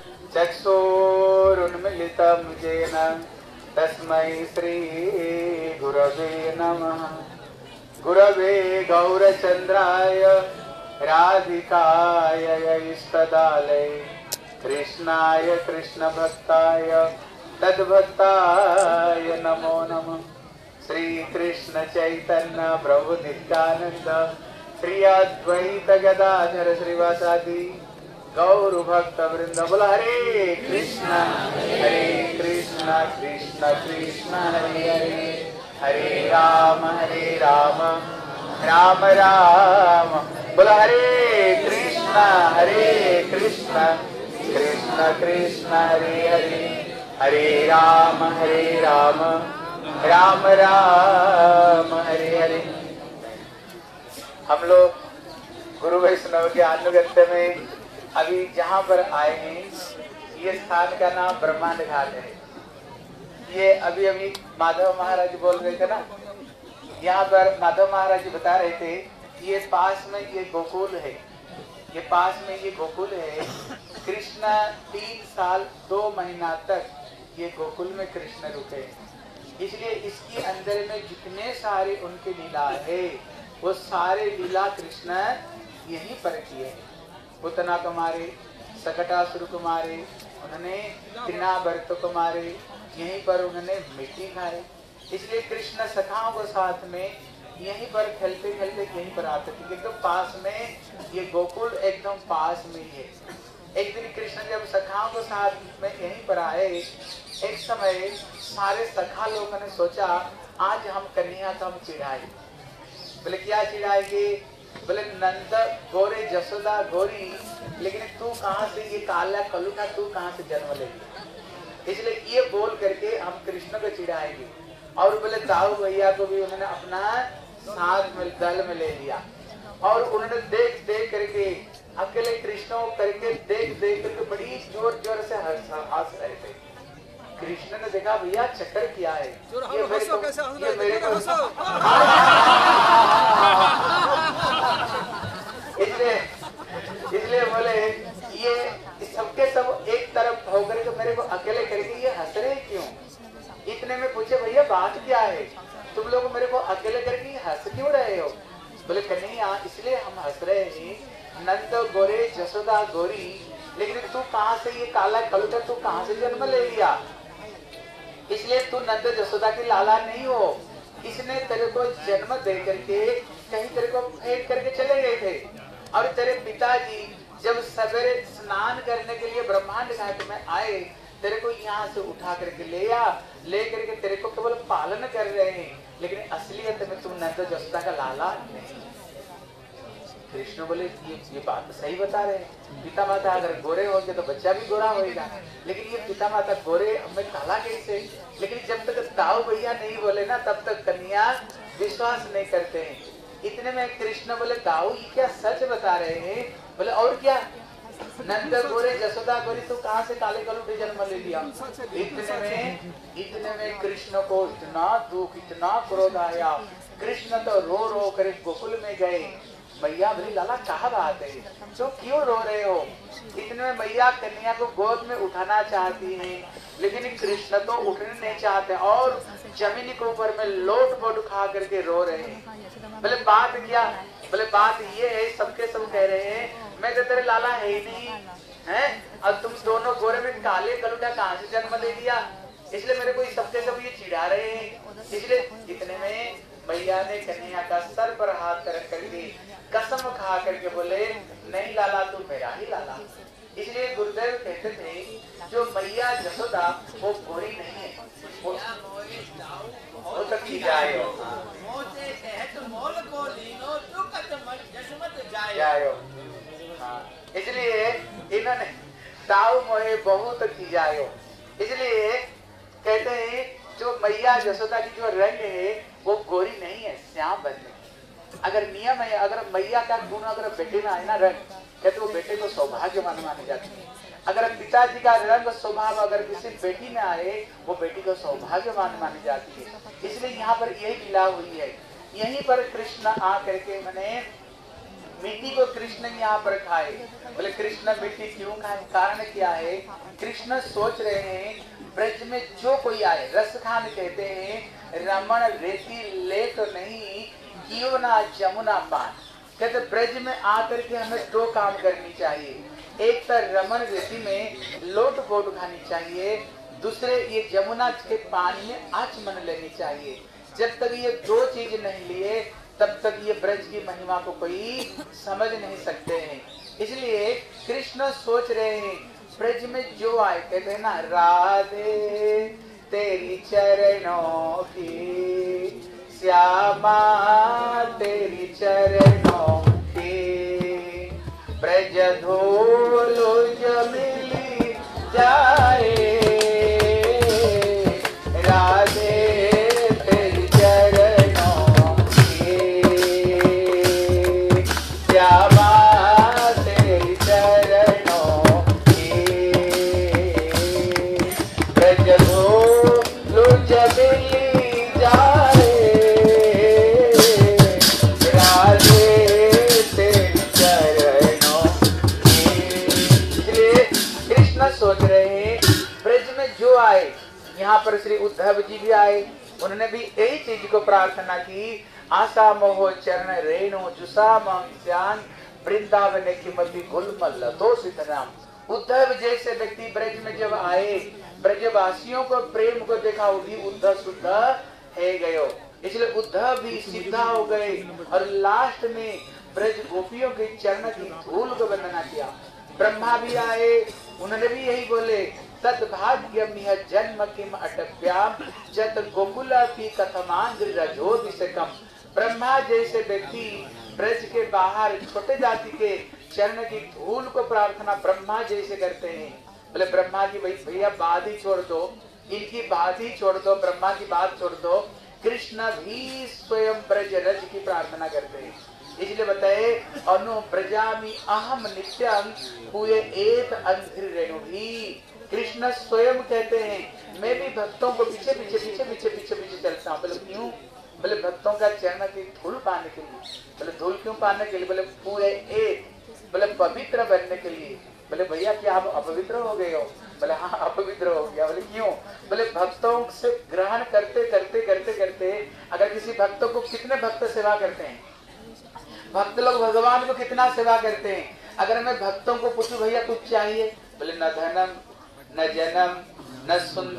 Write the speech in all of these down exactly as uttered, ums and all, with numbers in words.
चक्षुरुन्मिलितं येन तस्मै श्री गुरवे नमः। गुरवे गौरचन्द्राय राधिकाय इष्टदालय कृष्णाय कृष्णभक्ताय तद्भक्ताय नमो नमः। श्री कृष्ण चैतन्य प्रभु नित्यानंद श्री अद्वैत गदाधर श्रीवासादि गौर भक्त वृंद। बोल हरे कृष्ण हरे कृष्ण कृष्ण कृष्ण हरे हरे हरे राम हरे राम राम राम। बोल हरे कृष्ण हरे कृष्ण कृष्ण कृष्ण हरे हरे हरे राम हरे राम राम राम हरे हरे। हम लोग गुरु वैष्णव के अनुगत्य में अभी जहाँ पर आए हैं, ये स्थान का नाम ब्रह्मांड घाट है। ये अभी अभी माधव महाराज बोल रहे थे ना, यहाँ पर माधव महाराज जी बता रहे थे, ये पास में ये गोकुल है, ये पास में ये गोकुल है। कृष्ण तीन साल दो महीना तक ये गोकुल में कृष्ण रुके, इसलिए इसके अंदर में जितने सारे उनके लीला है वो सारे लीला कृष्ण यहीं पर किए। पुतना को मारे, सकटासुर को मारे, उन्होंने तृणावर्त को मारे, यहीं पर उन्होंने मिट्टी खाए। इसलिए कृष्ण सखाओं के साथ में यहीं पर खेलते खेलते यहीं पर आते थे। एकदम पास में ये गोकुल एकदम पास में ही है। एक दिन कृष्ण जब सखाओं के साथ में यहीं पर आए, एक समय सारे सखा लोगों ने सोचा आज हम कन्हैया को हम चिढ़ाए। बोले क्या चिढ़ाएंगे? बोले नंद गोरे जसोदा गोरी, लेकिन तू कहाँ से ये काला कलुका तू कहाँ से जन्म लेगी, इसलिए ये बोल करके हम कृष्ण को चिढ़ाएंगे। और बोले दाऊ भैया को भी उन्होंने अपना साथ में दल में ले लिया और उन्होंने देख देख करके अकेले कृष्ण को करके देख देख करके बड़ी जोर जोर से हंस रहे थे। कृष्ण ने देखा भैया चक्कर किया है, ये मेरे को ये मेरे को इसलिए इसलिए बोले ये सबके सब एक तरफ होकर के मेरे को अकेले करके ये हंस रहे क्यों? इतने में पूछे भैया बात क्या है, तुम लोग मेरे को अकेले करके हंस क्यों रहे हो? बोले कन्हैया इसलिए हम हंस रहे हैं, नंद गोरे जसोदा गोरी, लेकिन तू कहाँ से ये काला कलुका तू कहाँ से जन्म ले लिया? इसलिए तू नंद जसोदा की लाला नहीं हो, इसने तेरे को जन्म दे करके कहीं तेरे को फेंक करके चले गए थे। और तेरे पिताजी जब सवेरे स्नान करने के लिए ब्रह्मांड घाट में आए, तेरे को यहाँ से उठा करके ले आ ले करके तेरे को केवल पालन कर रहे हैं, लेकिन असलियत में तुम नंद जसोदा का लाला नहीं। कृष्ण बोले ये ये बात सही बता रहे हैं, पिता माता अगर गोरे होंगे तो बच्चा भी गोरा होएगा, लेकिन ये पिता माता गोरे में काला कैसे? लेकिन जब तक दाऊ भैया नहीं बोले ना तब तक कन्या विश्वास नहीं करते हैं। इतने में कृष्ण बोले दाऊ ये क्या सच बता रहे हैं? बोले और क्या, नंद गोरे जसोदा गोरी तो कहाँ से काले कलुटे जन्म ले लिया? इतने में इतने में कृष्ण को इतना दुख इतना क्रोध आया, कृष्ण तो रो रो कर गोकुल में गए। मैया बोली लाला कहाँ बात है, तो क्यों रो रहे हो? इतने में मैया कन्या को गोद में उठाना चाहती हैं, लेकिन कृष्ण तो उठने नहीं चाहते और जमीन के ऊपर में लोट पोट खा करके रो रहे हैं। बोले बात क्या? बोले बात ये है, सबके सब कह रहे हैं मैं तो तेरे लाला है ही नहीं है, और तुम दोनों गोरे में काले कलुटा कहाँ से जन्म ले लिया, इसलिए मेरे को सबके सब ये चिढ़ा रहे हैं। इसलिए इतने में मैया ने कन्हैया का सर पर हाथ रख करके कसम खा करके बोले नहीं लाला तू मेरा ही लाला। इसलिए गुरुदेव कहते थे जो मैया जसोदा वो गोरी नहीं है, वो वो तो की जाए हो जाए। इसलिए इन्होंने दाऊ मोहे बहुत की जाए, इसलिए कहते हैं जो मैया जसोदा की जो रंग है वो गोरी नहीं है, श्याम बदले। अगर नियम है, अगर मैया का गुण अगर बेटे में आए ना रंग, कहते वो बेटे को सौभाग्यवान माने जाते हैं। अगर पिताजी का रंग स्वभाव अगर किसी बेटी में आए वो बेटी को सौभाग्यवान मानी जाती है। इसलिए यहाँ पर यही लीला हुई है। यहीं पर कृष्ण आ करके मैंने मिट्टी को कृष्ण यहाँ पर खाए। बोले कृष्ण मिट्टी क्यों खाए, कारण क्या है? कृष्ण सोच रहे हैं ब्रज में जो कोई आए, रस खान कहते हैं रमण रेती ले तो नहीं क्यों ना जमुना पान। कहते ब्रज में आकर के हमें दो काम करनी चाहिए, एक तो रमण रेती में लोट पोट खानी चाहिए, दूसरे ये जमुना के पानी में आचमन लेनी चाहिए। जब तक ये दो चीज नहीं लिए तब तक ये ब्रज की महिमा को कोई समझ नहीं सकते हैं। इसलिए कृष्ण सोच रहे हैं ब्रज में जो आए, कहते हैं ना राधे तेरी चरणों की श्यामा तेरी चरणों की, ब्रज धूलो जो मिली जाए राधे तेरी चरणों की श्यामा तेरी चरणों की, ब्रज धूलो जो मिली जाए सोच रहे हैं ब्रज में जो आए, यहाँ पर श्री उद्धव जी भी आए, उन्होंने भी यही चीज को प्रार्थना की, आशा मोह चरण रेणु जुसाम श्यान वृंदावन की गुलमल्ल तो सिद्धनाम। उद्धव जैसे व्यक्ति ब्रज में जब आए, ब्रजवासियों को प्रेम को देखा, वो भी उद्धव शुद्ध है गयो, इसलिए उद्धव भी सीधा हो गए और लास्ट में ब्रज गोपियों के चरण की धूल को वंदना किया। ब्रह्मा भी आए, उन्होंने भी यही बोले तद्भाग्यम यह जन्म किम अटव्याम जत गोकुल की कथमांग्रजोधि से कम। ब्रह्मा जैसे व्यक्ति ब्रज के बाहर छोटे जाति के चरण की धूल को प्रार्थना ब्रह्मा जैसे करते हैं। बोले ब्रह्मा की भाई भैया बात ही छोड़ दो, इनकी बात ही छोड़ दो, ब्रह्मा की बात छोड़ दो, कृष्ण भी स्वयं ब्रज रज की प्रार्थना करते हैं। इसलिए बताए अनु ब्रजामि अहम नित्यम हुए एक अंधिर रेणु भी। कृष्ण स्वयं कहते हैं मैं भी भक्तों को पीछे पीछे पीछे पीछे पीछे पीछे चलता हूँ। बोले क्यों? बोले भक्तों का चरण की धूल पाने के लिए। बोले धूल क्यों पाने के लिए? बोले पूरे एक, बोले पवित्र बनने के लिए। बोले भैया क्या आप अपवित्र हो गए हो? बोले हाँ अपवित्र हो गया। बोले क्यों? बोले भक्तों से ग्रहण करते करते करते करते अगर किसी भक्तों को, कितने भक्त सेवा करते हैं, भक्त लोग भगवान को कितना सेवा करते हैं। अगर मैं भक्तों को पूछूं भैया कुछ चाहिए, बोले न धनम न जनम न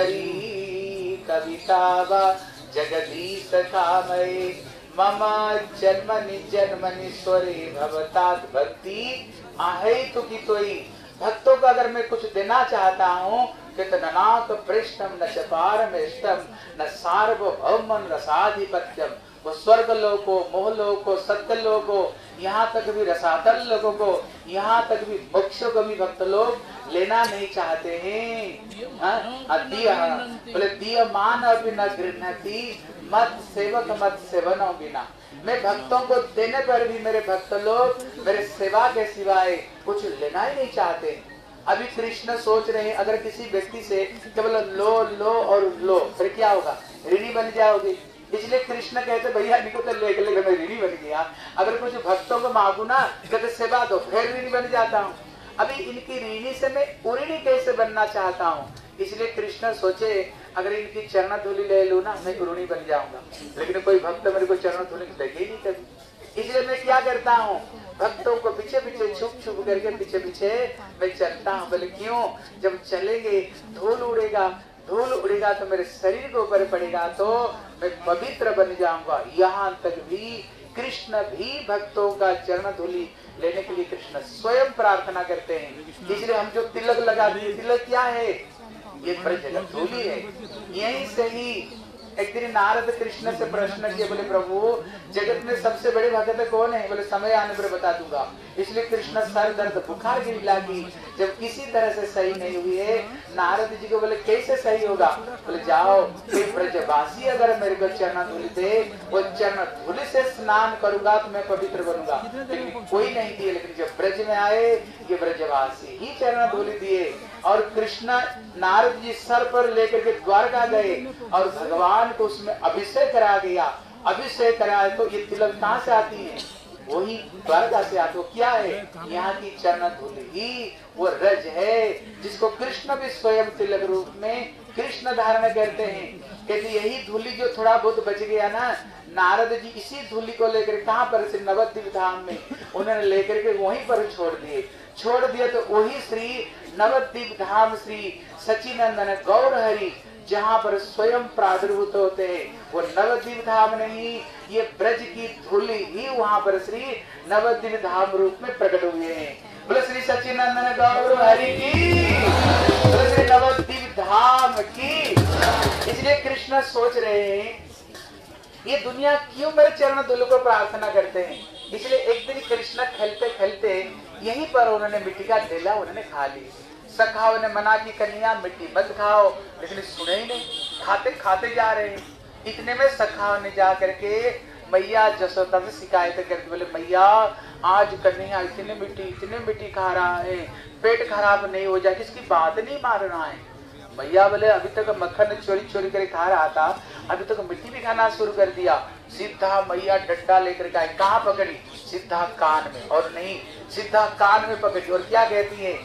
सुंदरी कविता व जगदीश कामये मम जन्मनि जन्मनि स्वरे भवतात भक्ति आहे तु की तोई। भक्तों को अगर मैं कुछ देना चाहता हूँ कि नाक पृष्ठम न चपारमेष्टम न सार्वभौमन रसाधिपत्यम। वो स्वर्ग लोको मोह लोको सत्य लोको यहाँ तक भी रसातल लोगों को, यहाँ तक भी मोक्ष को भी भक्त लोग लेना नहीं चाहते हैं। बोले दीयमान अभी न गृह्णति मत सेवक मत सेवनो बिना। मैं भक्तों को देने पर भी मेरे भक्त लोग मेरे सेवा के सिवाय कुछ लेना ही नहीं चाहते। अभी कृष्ण सोच रहे हैं अगर किसी व्यक्ति से केवल लो लो और लो फिर क्या होगा? ऋणी बन जाओगे। इसलिए कृष्ण कहते भैया इनको तो लेकर लेकर मैं ऋणी बन गया, अगर कुछ भक्तों को मांगू ना कहते सेवा दो फिर ऋणी बन जाता हूँ। अभी इनकी ऋणी से मैं उऋणी कैसे बनना चाहता हूँ। इसलिए कृष्ण सोचे अगर इनकी चरण धूलि ले लूँ ना मैं ऋणी बन जाऊंगा, लेकिन कोई भक्त मेरे को चरण धूलि लगे ही नहीं कभी। इसलिए मैं क्या करता हूँ, भक्तों को पीछे पीछे छुप छुप करके पीछे पीछे मैं चलता हूँ। बोले क्यों? जब चलेंगे धूल उड़ेगा, धूल उड़ेगा तो मेरे शरीर के ऊपर पड़ेगा तो मैं पवित्र बन जाऊंगा। यहाँ तक भी कृष्ण भी भक्तों का चरण धूलि लेने के लिए कृष्ण स्वयं प्रार्थना करते हैं। इसलिए हम जो तिलक लगाते हैं, तिलक क्या है? ये ब्रज का धूलि है। यहीं से ही एक दिन नारद कृष्ण से प्रश्न किए, बोले प्रभु जगत में सबसे बड़े भक्त कौन है? बोले समय आने पर बता दूंगा। इसलिए कृष्ण सर दर्द बुखार की लगी, जब किसी तरह से सही नहीं हुई है, नारद जी को बोले कैसे सही होगा? बोले जाओ ब्रजवासी अगर मेरे को चरण धूलि दे, वो चरण धूलि से स्नान करूंगा तो मैं पवित्र बनूंगा। लेकिन कोई नहीं दिए, लेकिन जब ब्रज में आए ये ब्रजवासी ही चरण धूलि दिए। और कृष्ण नारद जी सर पर लेकर के द्वारका गए और भगवान को उसमें अभिषेक करा दिया। अभिषेक कराए तो ये तिलक कहाँ से आती है? वही द्वारका से आते। क्या है? यहाँ की चरण धूलि ही वो रज है जिसको कृष्ण भी स्वयं तिलक रूप में कृष्ण धारण करते हैं। कहते यही धूलि जो थोड़ा बहुत बच गया ना, नारद जी इसी धूलि को लेकर कहाँ पर से नवद्वीप धाम में उन्होंने लेकर के वहीं पर छोड़ दिए छोड़ दिए तो वही श्री नवद्वीप धाम श्री सचिनंदन गौर हरि जहाँ पर स्वयं प्रादुर्भूत होते हैं, वो नवद्वीप धाम नहीं, ये ब्रज की धूलि ही वहाँ पर श्री नवद्वीप धाम रूप में प्रकट हुए हैं। बोले श्री सचिनंदन गौर हरि की, बोले श्री नवद्वीप धाम की। इसलिए कृष्ण सोच रहे हैं ये दुनिया क्यों मेरे चरण धूलि को प्रार्थना करते हैं। इसलिए एक दिन कृष्ण खेलते खेलते यहीं पर उन्होंने मिट्टी का ढेला उन्होंने खा ली। सखाओं ने मना की कन्या मिट्टी मत खाओ, लेकिन सुने ही नहीं, खाते खाते जा रहे हैं। इतने में सखाओं ने जा करके मैया जसोदा से शिकायत करके बोले मैया आज कन्हैया इतने मिट्टी इतने मिट्टी खा रहा है, पेट खराब नहीं हो जाए, किसकी बात नहीं मान रहा है। मैया बोले अभी तक मक्खन चोरी चोरी कर खा रहा था, अभी तक मिट्टी भी खाना शुरू कर दिया। सीधा मैया डंडा लेकर के आई, कहाँ पकड़ी? सीधा कान में, और नहीं सीधा कान में पकड़ी, और क्या कहती है?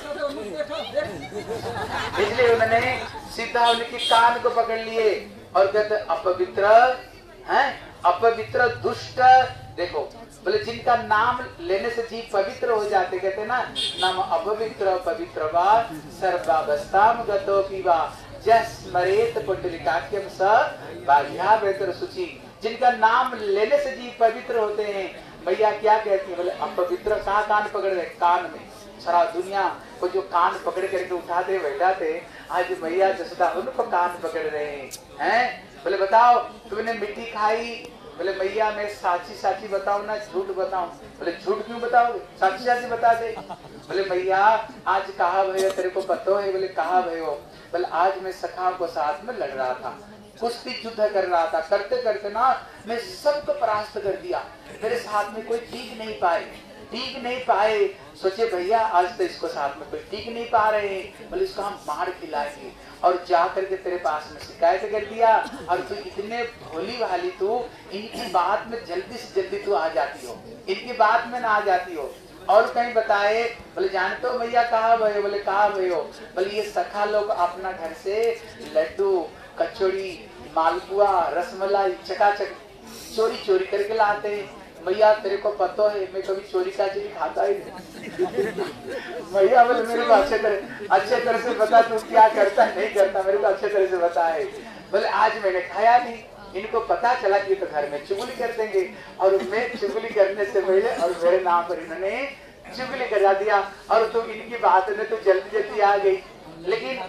इसलिए उन्होंने सीधा उनके कान को पकड़ लिए और कहते अपवित्र हैं, अपवित्र दुष्ट। देखो बोले जिनका नाम लेने से जीव पवित्र हो जाते, कहते ना नाम अपवित्र पवित्र वा सर्वावस्थाम गतो पीवा जस्मरेत पुंडरीकाख्यम स बाह्याभ्यंतर शुचि। जिनका नाम लेने से जीव पवित्र होते हैं। मैया क्या कहती है? बोले अपवित्र कहाँ कान पकड़ रहे? कान में। सारा दुनिया को जो कान पकड़ करके उठाते बैठाते, आज मैया जसोदा उनको कान पकड़ रहे हैं हैं? बोले बताओ तुमने मिट्टी खाई? बोले मैया मैं साची साची बताऊं ना झूठ बताऊं? बोले झूठ क्यों बताओगे, साची साची बता दे। बोले मैया आज कहा भयो तेरे को पता है? बोले कहा भयो? बोले आज मैं सखा को साथ में लड़ रहा था, कुश्ती युद्ध कर रहा था, करते करते ना मैं सबको परास्त कर दिया, मेरे साथ में कोई टीक नहीं पाए टीक नहीं पाए सोचे भैया आज तो इसको साथ में कोई टीक नहीं पा रहे हैं, बोले इसको हम मार खिलाएंगे। और जा करके तेरे पास में शिकायत कर दिया, और तू इतने भोली भाली तू इनकी बात में जल्दी से जल्दी तू आ जाती हो, इनकी बात में ना आ जाती हो। और कहीं बताए? बोले जानते हो भैया कहा भयो? बोले कहा भयो? बोले ये सखा लोग अपना घर से लड्डू कचौड़ी मालपुआ रसमलाई चकाचक चोरी चोरी करके लाते हैं। भैया तेरे को पता है मैं कभी चोरी का चीज खाता ही नहीं। भैया बोले मेरे को अच्छे तरह अच्छे तरह से बता तू क्या करता नहीं करता, मेरे को अच्छे तरह से बता है। बोले आज मैंने खाया नहीं, इनको पता चला कि तो घर में चुगली कर देंगे, और मैं चुगली करने से पहले और मेरे नाम पर इन्होंने चुगली करा दिया, और तुम इनकी बात में तो जल्दी जल्दी आ गई। लेकिन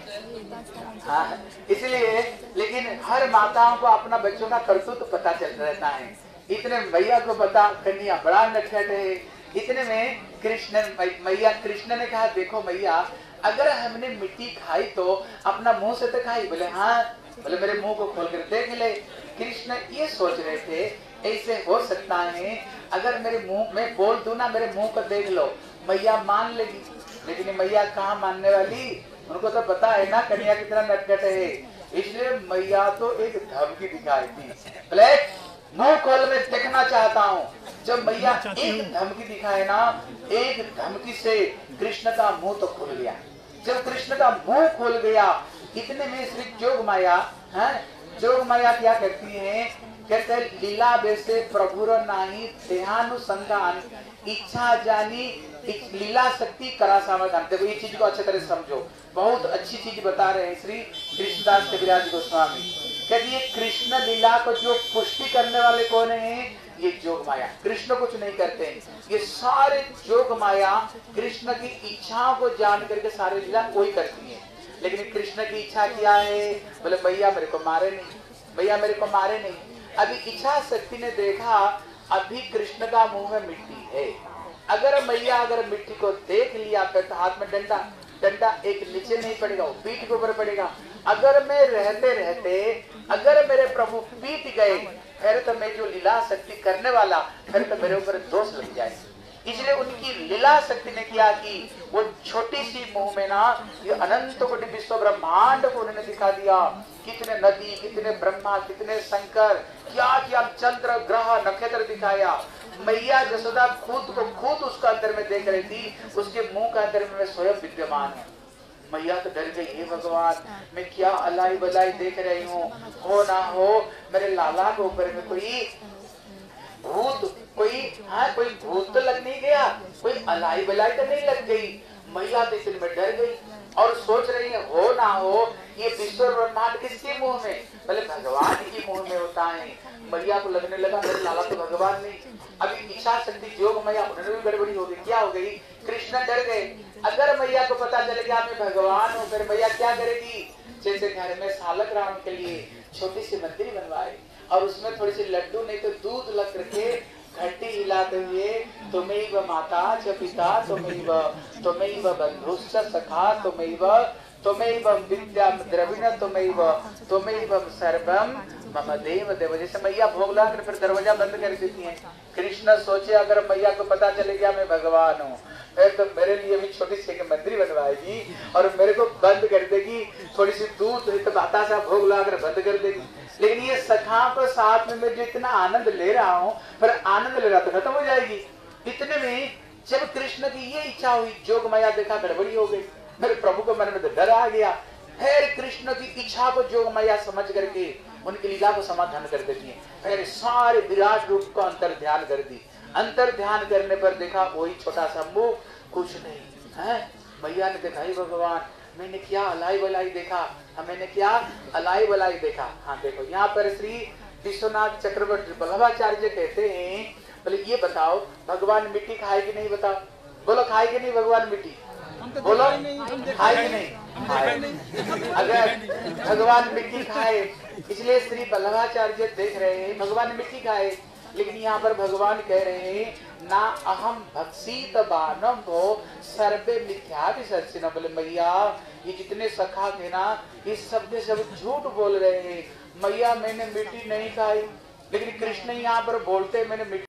हाँ इसलिए लेकिन हर माताओं को अपना बच्चों का करतूत तो पता चल रहता है। इतने मैया को पता कन्या बड़ा नटखट है। इतने में कृष्ण मैया कृष्ण ने कहा देखो मैया अगर हमने मिट्टी खाई तो अपना मुंह से तो खाई? बोले हाँ। बोले मेरे मुंह को खोल कर देख ले। कृष्ण ये सोच रहे थे ऐसे हो सकता है अगर मेरे मुंह में बोल दूं ना मेरे मुंह को देख लो मैया मान लेगी, लेकिन मैया कहाँ मानने वाली, उनको तो पता है ना कन्या कितना नटखट है। इसलिए मैया तो एक धमकी दिखाई थी, बोले मुंह खोल में देखना चाहता हूँ। जब मैया एक धमकी दिखाए ना, एक धमकी से कृष्ण का मुंह तो खुल गया। जब कृष्ण का मुंह खुल गया इतने में श्री जोग माया है, जोग माया क्या करती है? कहते हैं लीला वैसे प्रभुर नाही देहानुसंधान इच्छा जानी लीला शक्ति करा समाधान। देखो ये चीज को अच्छे तरह समझो, बहुत अच्छी चीज बता रहे हैं श्री कृष्णदास कविराज गोस्वामी। कहते ये कृष्ण लीला को जो पुष्टि करने वाले कौन है? ये जोग माया। कृष्ण कुछ नहीं करते हैं, ये सारे जोग माया कृष्ण की इच्छाओं को जान करके सारे लीला वही करती है। लेकिन कृष्ण की इच्छा क्या है? बोले भैया मेरे को मारे नहीं, भैया मेरे को मारे नहीं। अभी इच्छा शक्ति ने देखा अभी कृष्ण का मुंह में मिट्टी है, अगर मैया अगर मिट्टी को देख लिया फिर तो हाथ में डंडा डंडा एक नीचे नहीं पड़ेगा, वो पीठ के ऊपर पड़ेगा। अगर मैं रहते रहते अगर मेरे प्रभु पीट गए फिर तो मैं जो लीला शक्ति करने वाला फिर तो मेरे ऊपर दोष लग जाए। इसलिए उनकी लीला शक्ति ने क्या की, वो छोटी सी मुंह में ना ये अनंत कोटि विश्व ब्रह्मांड को उन्होंने दिखा दिया। कितने नदी, कितने ब्रह्मा, कितने शंकर, क्या क्या चंद्र ग्रह नक्षत्र दिखाया। मैया जसोदा खुद को खुद उसका अंदर में देख रही थी, उसके मुंह का अंदर में स्वयं विद्यमान है। मैया तो डर गई, हे भगवान मैं क्या अलाई बलाई देख रही हूँ, हो ना हो मेरे लाला के ऊपर में कोई भूत, कोई हाँ कोई भूत तो लग नहीं गया, कोई अलाई बलाई तो नहीं लग गई। मैया तो इतने में डर गई और सोच रही है हो ना हो ये विश्व ब्रह्मांड किसके मुंह में, पहले भगवान के मुंह में होता है। मैया को लगने लगा मेरे लाला तो भगवान नहीं। अभी इच्छा शक्ति योग मैया उन्होंने भी गड़बड़ी हो गई। क्या हो गई, कृष्ण डर गए। अगर मैया को पता चले गया मैं भगवान हूँ, फिर मैया क्या करेगी, जैसे घर में सालक राम के लिए छोटी सी मंदिर बनवाए और उसमें थोड़ी सी लड्डू नहीं तो दूध लग करके घंटी हिलाते हुए तुम्हें व माता च पिता तुम्हें व तुम्हें व बंधुश्च सखा तुम्हें व तुम्हें व विद्या द्रविण तुम्हें व तुम्हें व सर्वम मम देव देव। जैसे मैया भोग ला कर फिर दरवाजा बंद कर देती है। कृष्ण सोचे अगर मैया को पता चले गया मैं भगवान हूँ, फिर तो मेरे लिए भी छोटी सी मंदिर बनवाएगी और मेरे को बंद कर देगी, थोड़ी सी दूध तो बाता सा भोग ला कर बंद कर देगी। लेकिन ये सखा को साथ में मैं जो इतना आनंद ले रहा हूँ, फिर आनंद ले रहा तो खत्म हो जाएगी। इतने में जब कृष्ण की ये इच्छा हुई, जोग माया देखा गड़बड़ी हो गई, मेरे प्रभु को मन में तो डर आ गया। फिर कृष्ण की इच्छा को जोग माया समझ करके उनकी लीला को समाधान कर देती है। फिर सारे विराट रूप को अंतर ध्यान कर दी। अंतर ध्यान करने पर देखा वही छोटा सा मुख, कुछ नहीं है। मैया ने देखा ही भगवान मैंने क्या अलाई बलाई देखा, हाँ मैंने क्या अलाई बलाई देखा। हाँ देखो यहाँ पर श्री विश्वनाथ चक्रवर्ती वल्लभाचार्य कहते हैं, बोले ये बताओ भगवान मिट्टी खाए कि नहीं, बताओ बोलो खाए कि नहीं भगवान मिट्टी, बोलो खाए कि नहीं खाए। अगर भगवान मिट्टी खाए, इसलिए श्री वल्लभाचार्य देख रहे हैं भगवान मिट्टी खाए, लेकिन यहाँ पर भगवान कह रहे हैं ना अहम भक्षित बानम भो सर्वे मिथ्या विसर्जन। बोले मैया ये जितने सखा थे ना ये सब के सब झूठ बोल रहे हैं। मैया मैंने मिट्टी नहीं खाई, लेकिन कृष्ण यहाँ पर बोलते मैंने मिट्टी